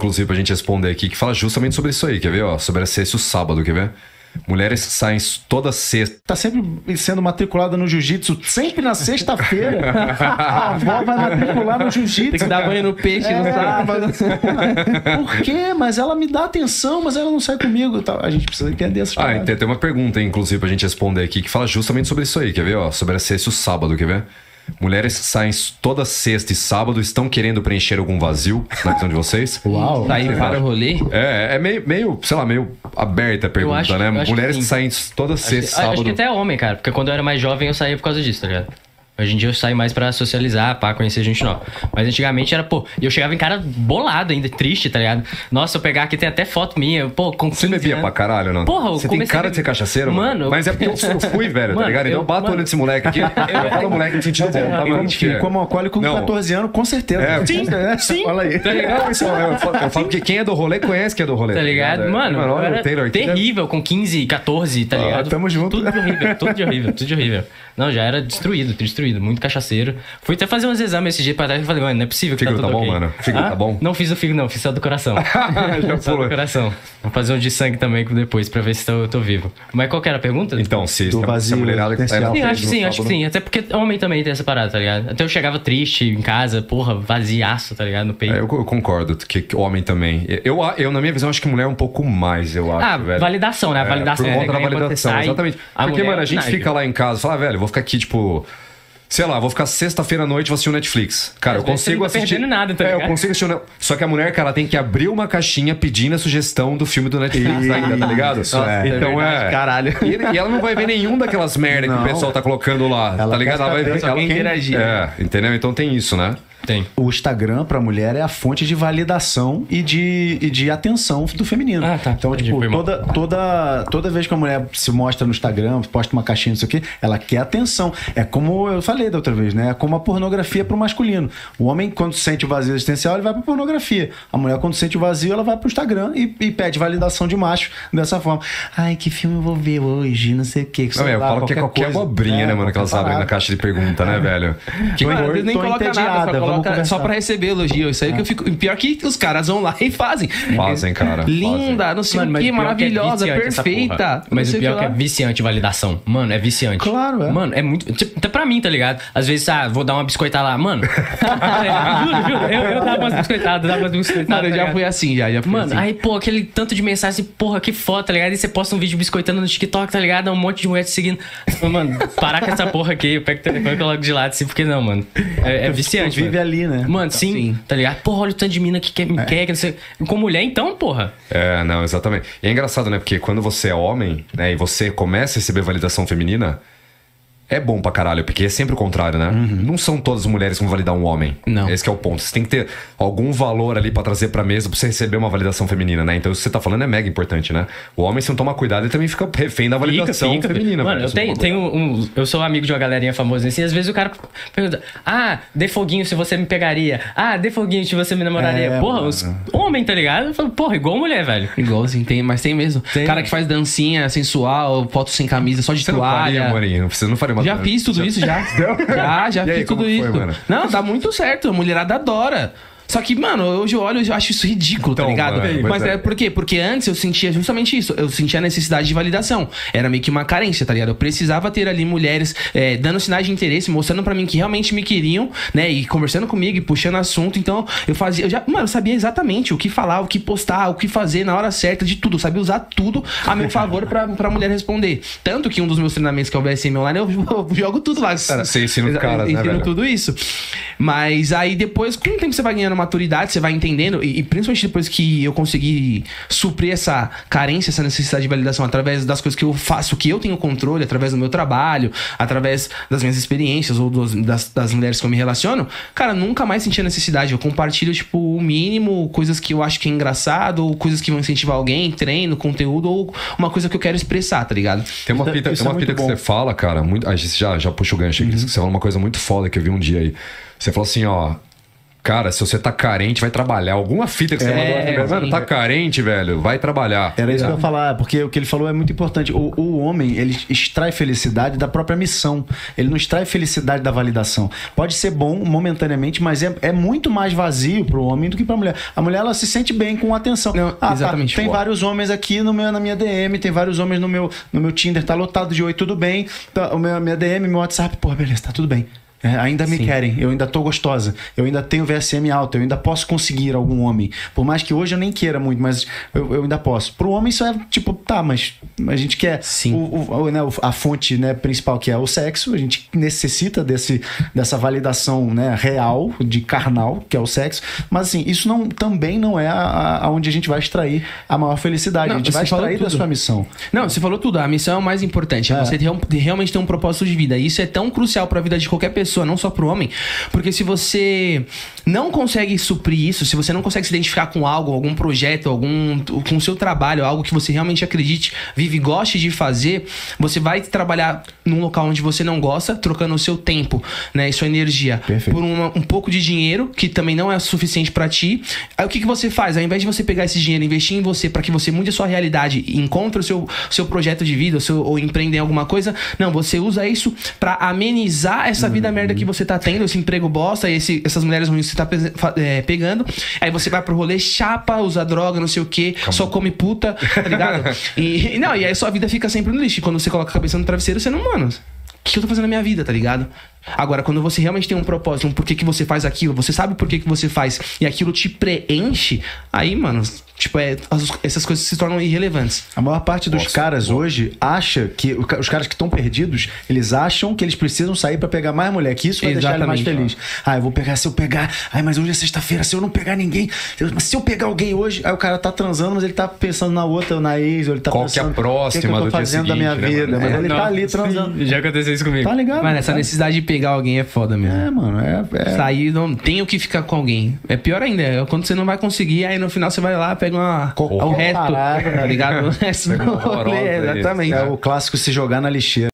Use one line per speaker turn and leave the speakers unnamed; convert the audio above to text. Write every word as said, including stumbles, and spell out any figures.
inclusive, pra gente responder aqui, que fala justamente sobre isso aí, quer ver? Ó, sobre a sexta e o sábado, quer ver? Mulheres saem toda sexta.
Tá sempre sendo matriculada no jiu-jitsu, sempre na sexta-feira. A avó vai matricular no jiu-jitsu.
Tem que dar banho no peixe é, no sábado.
Por quê? Mas ela me dá atenção, mas ela não sai comigo. A gente precisa entender essas
coisas. Ah, tem, tem uma pergunta, inclusive, pra gente responder aqui, que fala justamente sobre isso aí, quer ver? Ó, sobre a sexta e o sábado, quer ver? Mulheres saem toda sexta e sábado, estão querendo preencher algum vazio na visão de vocês?
Uau!
Tá indo para o rolê?
É, é meio, meio, sei lá, meio aberta a pergunta,
acho,
né? Mulheres
que,
que saem toda
acho
sexta e sábado.
Acho que até homem, cara, porque quando eu era mais jovem eu saía por causa disso, tá ligado? Hoje em dia eu saio mais pra socializar, pra conhecer gente nova. Mas antigamente era, pô... E eu chegava em cara bolado ainda, triste, tá ligado? Nossa, eu pegar aqui, tem até foto minha, pô, com
Você bebia
anos.
pra caralho, não?
Porra, eu
Você tem cara de ser cachaceiro, mano?
Mano...
Mas é porque eu fui, velho,
mano,
tá ligado? Então eu, eu bato
mano,
o olho desse moleque aqui. Eu falo moleque no sentido bom, tá, mano?
Enfim, como alcoólico com quatorze anos, com certeza.
É,
sim,
é,
sim. Fala aí.
Tá ligado? Eu falo, eu falo que quem é do rolê conhece quem é do rolê.
Tá ligado? Tá ligado? Mano, mano olha, eu era Taylor, terrível, com quinze, catorze, tá ligado?
Ah, tamo junto.
Tudo de horrível, tudo de horrível, tudo de horrível. Não, já era destruído, destruído, muito cachaceiro. Fui até fazer uns exames esse dia pra trás e falei, mano, não é possível que
fígado
tá tudo
tá bom,
okay.
mano? Fígado
ah?
tá bom?
Não fiz o fígado não, fiz só do coração. Já só do coração. Vou fazer um de sangue também depois pra ver se eu tô vivo. Mas qual que era a pergunta?
Então, se
do vazio,
a mulherada que sai na
sim,
frente
acho que sim,
no
acho que
sábado.
sim. Até porque homem também tem essa parada, tá ligado? Até eu chegava triste em casa, porra, vaziaço, tá ligado? No peito.
É, eu, eu concordo que, que homem também. Eu, eu, na minha visão, acho que mulher é um pouco mais, eu acho,
Ah,
velho.
validação, né? A validação.
É, por conta da
ganha quando
validação,
você sai,
exatamente.
a
Porque,
mulher
mano, a gente
nada.
fica lá em casa e fala, ah, velho, eu vou ficar aqui, tipo... Sei lá, vou ficar sexta-feira à noite e vou assistir o Netflix. Cara,
Às
eu
vezes você
consigo
não tá
assistir...
perdendo nada, tá
É, eu
ligado?
consigo assistir... o- Só que a mulher, cara, ela tem que abrir uma caixinha pedindo a sugestão do filme do Netflix ainda, tá ligado?
Isso é.
Então é...
Caralho.
E, e ela não vai ver nenhum daquelas merda que
Não.
o pessoal tá colocando lá,
Ela
tá ligado?
quer
Ela vai ver...
saber,
Ela
quem interagir.
É, entendeu? Então tem isso, né?
Tem.
O Instagram pra mulher é a fonte de validação e de, e de atenção do feminino.
Ah, tá.
Então,
Entendi,
tipo,
foi mal.
toda, toda, toda vez que a mulher se mostra no Instagram, posta uma caixinha, isso aqui, ela quer atenção. É como eu falei da outra vez, né? É como a pornografia pro masculino. O homem, quando sente o vazio existencial, ele vai pra pornografia. A mulher, quando sente o vazio, ela vai pro Instagram e, e pede validação de macho dessa forma. Ai, que filme eu vou ver hoje? Não sei o quê. Que
Não,
sei
eu
lá,
falo que é qualquer
coisa.
abobrinha,
É,
né, mano, que elas
qualquer
abrem na
parada.
caixa de pergunta, né, velho?
Que
Tô-
às vezes nem
tô
coloca nada,
entediada,
só,
vamos
coloca,
conversar.
só pra receber elogio. Isso aí que eu fico. Pior que os caras vão lá e fazem.
Fazem, cara.
Linda, não sei
Mano,
o
mas
que,
o pior é que é
maravilhosa,
viciante essa
perfeita.
porra. Mas
não sei
o pior é que é
lá.
viciante validação. Mano, é viciante.
Claro, é.
Mano, é muito... Tipo, até pra mim, tá ligado? Às vezes, ah, vou dar uma biscoitada lá. Mano... juro, juro. Eu, eu dava umas biscoitadas, dava umas biscoitadas.
Mano, eu
tá
já
ligado?
fui assim, já, já fui
Mano,
assim.
aí, pô, aquele tanto de mensagem, assim, porra, que foda, tá ligado? E você posta um vídeo biscoitando no TikTok, tá ligado? Um monte de mulher te seguindo. Mano, parar com essa porra aqui. Eu pego o telefone e coloco de lado, assim, porque não, mano. É, é viciante,
Tu vive
mano.
ali, né?
Mano, sim,
sim.
tá ligado? Porra, olha o tanto de mina que quer, me quer, que não sei... Com mulher, então, porra.
É, não, exatamente. E é engraçado, né? Porque quando você é homem, né, e você começa a receber validação feminina, é bom pra caralho, porque é sempre o contrário, né? Não são todas as mulheres que vão validar um homem.
Não.
Esse que é o ponto. Você tem que ter algum valor ali pra trazer pra mesa pra você receber uma validação feminina, né? Então isso que você tá falando é mega importante, né? O homem, se não tomar cuidado, ele também fica refém da validação
Fica, fica.
feminina.
Mano,
velho.
eu tenho, tenho um... Eu sou amigo de uma galerinha famosa assim, e às vezes o cara pergunta: ah, dê foguinho se você me pegaria. Ah, dê foguinho se você me namoraria.
É,
porra,
mano.
os homem, tá ligado? Eu falo, porra, igual mulher, velho.
Igualzinho, tem, mas tem mesmo.
Tem.
Cara que faz dancinha sensual, foto sem camisa, só de
Você não faria,
toalha.
Morinho? Você não faria uma...
Já fiz tudo isso, já. Já, já
E aí,
fiz
como
tudo
que
isso.
foi, mano?
Não, dá muito certo. A mulherada adora. Só que, mano, hoje eu olho e acho isso ridículo,
Então,
tá ligado?
mano,
Mas
mas
é
é-
por quê? Porque antes eu sentia justamente isso. Eu sentia a necessidade de validação. Era meio que uma carência, tá ligado? Eu precisava ter ali mulheres é, dando sinais de interesse, mostrando pra mim que realmente me queriam, né? E conversando comigo e puxando assunto. Então, eu fazia... Eu já, mano, eu sabia exatamente o que falar, o que postar, o que fazer na hora certa de tudo. Eu sabia usar tudo a meu favor pra, pra mulher responder. Tanto que um dos meus treinamentos, que é o V S M Online, eu, eu jogo tudo lá, cara.
Você ensina os
Eu
caras, né,
ensino
velho?
tudo isso. Mas aí depois, com o tempo você vai ganhando maturidade, você vai entendendo, e, e principalmente depois que eu consegui suprir essa carência, essa necessidade de validação através das coisas que eu faço, que eu tenho controle, através do meu trabalho, através das minhas experiências ou dos, das, das mulheres que eu me relaciono, cara, nunca mais senti a necessidade. Eu compartilho, tipo, o mínimo, coisas que eu acho que é engraçado, ou coisas que vão incentivar alguém, treino, conteúdo, ou uma coisa que eu quero expressar, tá ligado?
Tem uma
Isso é-
fita,
isso
tem
é
uma
muito
fita que
bom.
você fala, cara, muito, a gente já, já puxa o gancho aqui, você fala uma coisa muito foda que eu vi um dia aí. Você falou assim, ó, Cara, se você tá carente, vai trabalhar. Alguma fita que você
É,
mandou, mano,
sim.
tá carente, velho, vai trabalhar.
Era isso que eu ia falar, porque o que ele falou é muito importante. O, o homem, ele extrai felicidade da própria missão. Ele não extrai felicidade da validação. Pode ser bom momentaneamente, mas é, é muito mais vazio pro homem do que pra mulher. A mulher, ela se sente bem com atenção.
Não,
ah,
exatamente.
Tá, tem
Pô.
vários homens aqui no meu, na minha D M, tem vários homens no meu, no meu Tinder, tá lotado de oi, tudo bem. Tá, o meu, minha D M, meu WhatsApp, pô, beleza, tá tudo bem. É, ainda me
Sim.
querem, eu ainda tô gostosa, eu ainda tenho V S M alto, eu ainda posso conseguir algum homem. Por mais que hoje eu nem queira muito, mas eu, eu ainda posso. Pro homem isso é tipo, tá, mas a gente quer
Sim.
o, o, o, né, a fonte, né, principal, que é o sexo, a gente necessita desse, dessa validação, né, real, de carnal, que é o sexo. Mas assim, isso não, também não é a, a onde a gente vai extrair a maior felicidade.
Não,
a gente vai
você falou
extrair da
tudo.
sua missão.
Não, você falou tudo. A missão é o mais importante. É,
É.
você real- realmente ter um propósito de vida. E isso é tão crucial pra vida de qualquer pessoa, não só pro homem. Porque se você não consegue suprir isso, se você não consegue se identificar com algo, algum projeto, algum com o seu trabalho, algo que você realmente acredite, vive e goste de fazer, você vai trabalhar num local onde você não gosta, trocando o seu tempo, né, e sua energia
Perfeito.
por uma- um pouco de dinheiro, que também não é suficiente pra ti. Aí o que, que você faz? Ao invés de você pegar esse dinheiro e investir em você pra que você mude a sua realidade e encontre o seu, seu projeto de vida, o seu, ou empreender em alguma coisa, não, você usa isso pra amenizar essa vida merda que você tá tendo, esse emprego bosta, esse, essas mulheres ruins que você tá pe- fa- é, pegando. Aí você vai pro rolê, chapa, usa droga, não sei o que, só come puta, tá ligado? e, e não, e aí sua vida fica sempre no lixo. E quando você coloca a cabeça no travesseiro, você não, mano, o que eu tô fazendo na minha vida, tá ligado? Agora, quando você realmente tem um propósito, um porquê que você faz aquilo, você sabe o porquê que você faz e aquilo te preenche, aí, mano, tipo, é, as- essas coisas se tornam irrelevantes.
A maior parte dos
Nossa,
caras
boa.
hoje acha que o ca- os caras que estão perdidos, eles acham que eles precisam sair pra pegar mais mulher, que isso vai deixar ele mais
Exatamente.
feliz. Ah, eu vou pegar se eu pegar. Ai, mas hoje é sexta-feira, se eu não pegar ninguém, eu- mas se eu pegar alguém hoje, aí o cara tá transando, mas ele tá pensando na outra, ou na ex, ou ele tá
Qual que é a
pensando o que, que
próxima
eu tô
do dia
fazendo da minha
seguinte, né,
vida,
mano?
mas
É,
ele tá
Nossa,
ali transando.
Já aconteceu isso comigo.
Tá ligado?
Mano, essa
Tá?
necessidade de pegar alguém é foda mesmo.
É, mano, é, é...
Sair, não tenho que ficar com alguém. É pior ainda, é quando você não vai conseguir, aí no final você vai lá, pega uma,
Qualquer
o resto,
parada,
tá ligado? O resto
Pega uma
do rolê,
horrorosa,
exatamente.
é o clássico se jogar na lixeira.